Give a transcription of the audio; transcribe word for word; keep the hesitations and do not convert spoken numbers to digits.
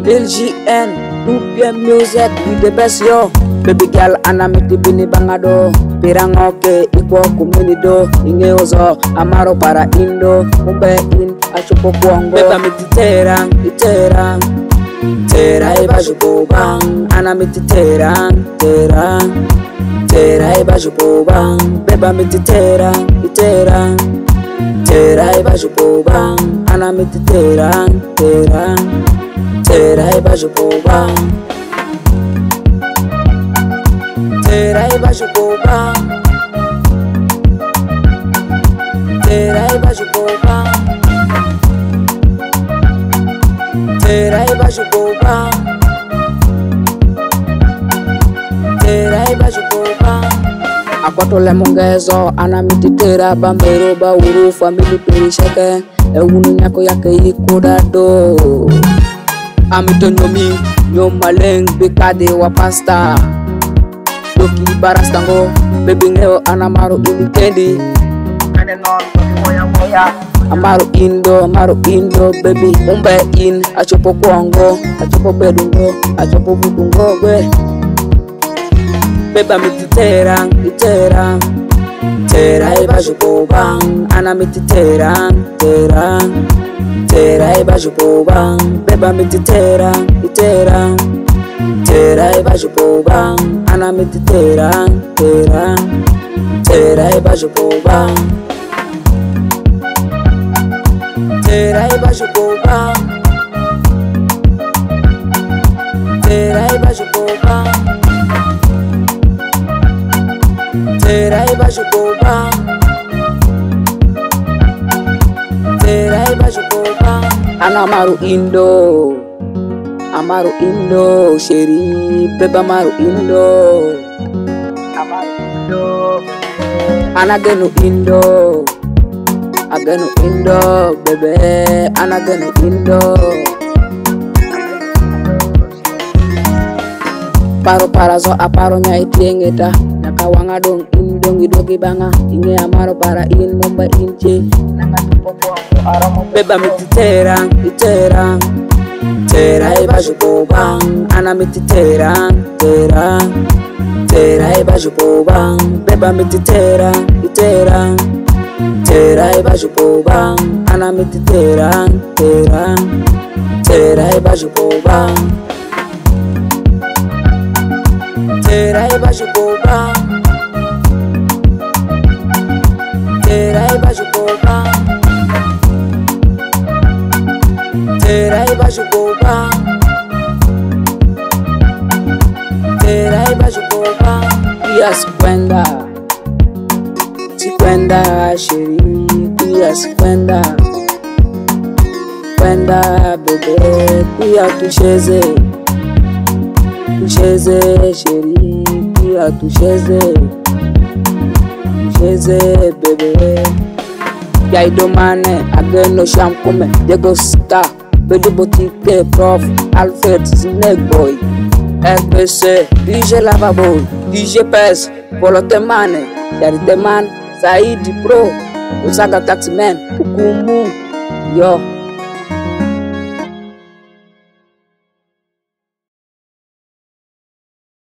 Lil G N, Nubian music with the best yo. Baby girl anamiti bini bangado, pirangoke iko kumini do, inge ozo amaro para indo, mumbe in achupo kuongo. Beba miti terang, iterang, tera iba jupo bang, anamiti terang, terang, tera iba jupo bang, beba miti terang, iterang, tera iba jupo bang, anamiti terang, terang, tera iba jupo bang. Tera iba jupo bang, tera iba jupo bang, tera iba jupo bang, tera iba jupo bang. Akwatole mungezo anamiti tera bambero ba uru family perisheke e unu nyako yake ikudado. Amito nyomi nyomaleng bikade wa pasta. Doki barastango, baby ngeo anamaru imikendi. Ane non moya moya. Amaru indo, amaru indo, baby umbe in. Achopo kuongo, achopo bedungo, achopo budungo we. Beba miti terang, iterang, tera iba jupo bang. Ana miti terang, terang, tera iba jupo bang. Beba miti terang, iterang, tera iba jupo bang. Ana miti terang, terang, tera iba jupo bang. Tera iba jupo bang, tera iba jupo bang, tera iba jupo bang, tera iba jupo bang. Ana maru indo, amaru indo, sheri beba maru indo, amaru indo, anagenu indo, agenu indo, bebe anagenu indo. Paro parazo aparo nya itiengeta, nakawanga dong indo ngidogi banga, inge amaro para in momba inche, nakatupopo aramo beba miti terang, iterang. Tera iba jupo bang, ana miti terang, terang, tera iba jupo bang, beba miti terang, iterang, tera iba jupo bang, ana miti terang, terang, tera iba jupo bang, tera iba jupo bang, tera iba jupo bang, tera iba jupo bang, tera iba jupo bang. Pia sikwenda, sikwenda sheri, pia sikwenda, kwenda bebe, pia tucheze, tucheze sheri, pia tucheze, tucheze bebe. Yaidomane ageno shamkume, Diego Star, Bedi Boutique, Prof, Alfred, Snake Boy, R P C, D J Lavaboy, D J Pes, Polotemane, Yariteman, Saidi Pro, Osaka Taximan, Ukumu, yo.